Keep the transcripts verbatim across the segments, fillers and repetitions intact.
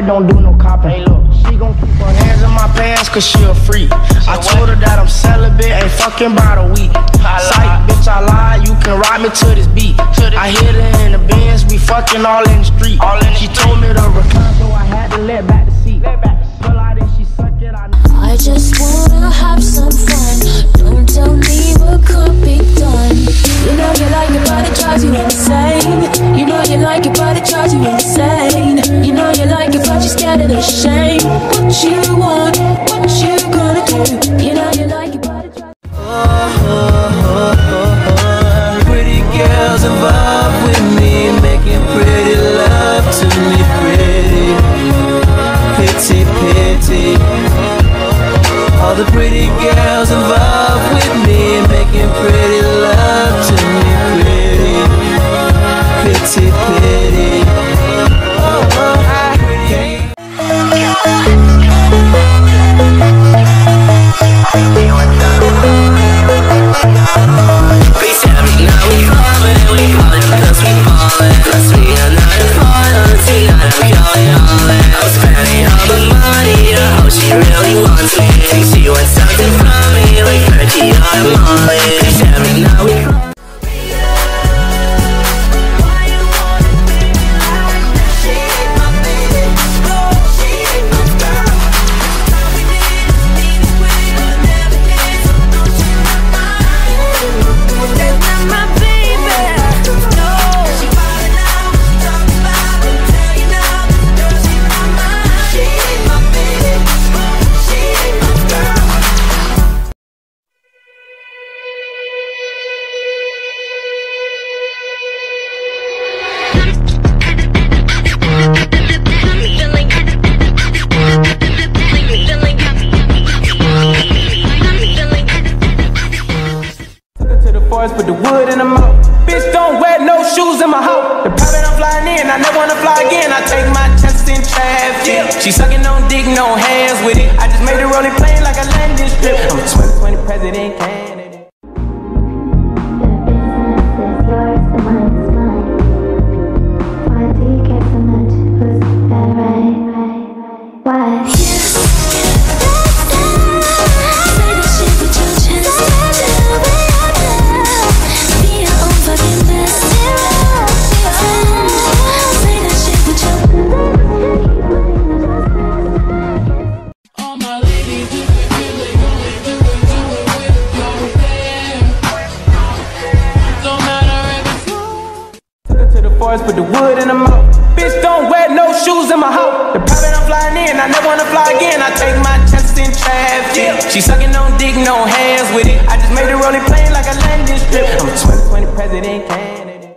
don't do no copping. Hey, look, she gon' keep her hands in my pants cause she a freak. I told her that I'm celibate, ain't fucking about a week. Psych, bitch, I lie, you can ride me to this beat. I hit her in the Benz, we fucking all in the street. She told me to recline, so I had to let back the seat. Pull out and she suck it, I I just wanna have some fun. Don't tell me what could be done. You know you like it, but it drives you insane. You know you like it, but it drives you insane. You know you like it, but you're scared of the shame. What you want, what you gonna do? You know you like it, but it drives you oh, oh, oh, oh, oh. Pretty girls involved with me, making pretty love to me. Pretty, pity, pity. All the pretty girls involved with me, making pretty love to me. Pretty, pity, pity. Oh, oh, pretty. Please tell me now we calling, we calling cause we ballin'. Cause we are not important, tonight I'm calling all in. I was spending all the money, I hope she really wants me. Think she wants something from me, like Fergie or Molly. Please tell me now we calling. Put the wood in the mouth. Bitch, don't wear no shoes in my house. The private I'm flying in, I never wanna fly again. I take my chances in traffic. She sucking on dick, no hands with it. I just made her rolling plane like a landing strip. I'm a twenty twenty president candidate. Put the wood in the mouth. Bitch, don't wear no shoes in my house. The private I'm flying in, I never wanna fly again. I take my chances in traffic. She sucking on dick, no hands with it. I just made her rolling plane like a landing strip. I'm a twenty twenty president candidate.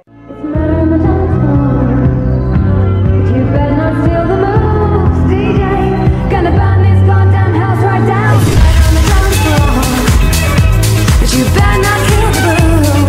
You better not steal the moves, D J. Gonna burn this goddamn house right down. Right on the dance floor. But you better not kill the blues.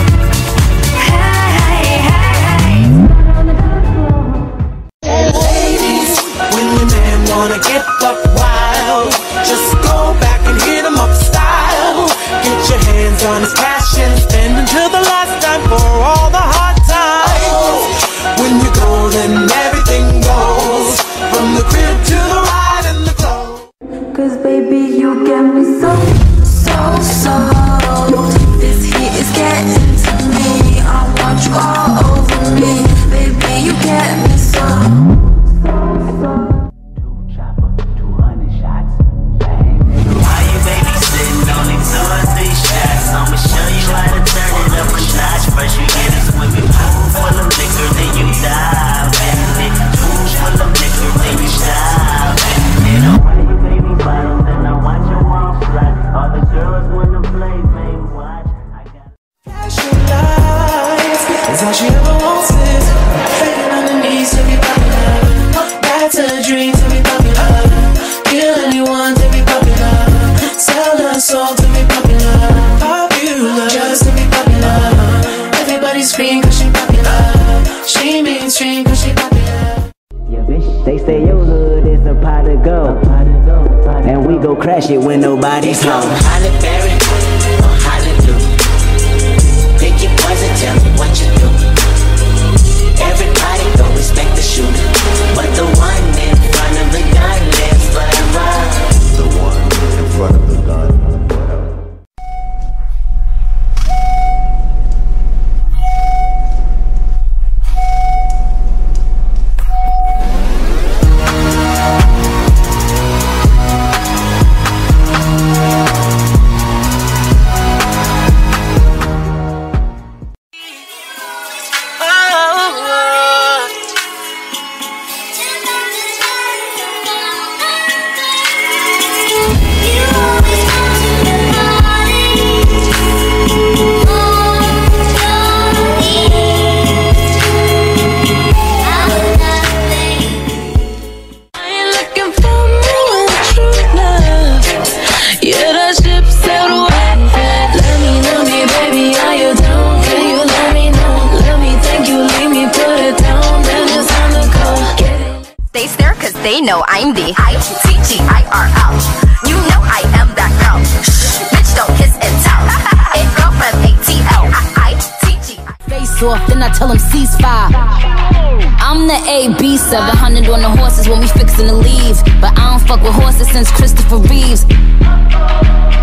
Wanna get buck wild, just go back and hit 'em up style. Get your hands on his cash and spend until the last time for all the hard times. When you're golden, everything goes, from the crib to the ride and the clothes. Cause baby, you get me so, so, so. This heat is getting to me. I want you all over me. Baby, you get me so, so, so. All she ever wants is begging on the knees to be popular. That's a dream to be popular. Kill anyone to be popular. Sell her soul to be popular. Popular, just to be popular. Everybody scream cause she popular. She mainstream cause she popular. Yeah, bitch, they say your hood is a pot of gold, and we go crash it when nobody's home. Halle Berry or Hallelujah. Pick your poison, tell me what you do. Everybody don't respect the shooter, but the one in they know I'm the I T G I R L. You know I am that girl. Shh, bitch, don't kiss and tell. It girl from A T L. I T G. Face off, then I tell them ceasefire. I'm the A B, seven hundred on the horses when we fixin' to leave. But I don't fuck with horses since Christopher Reeves.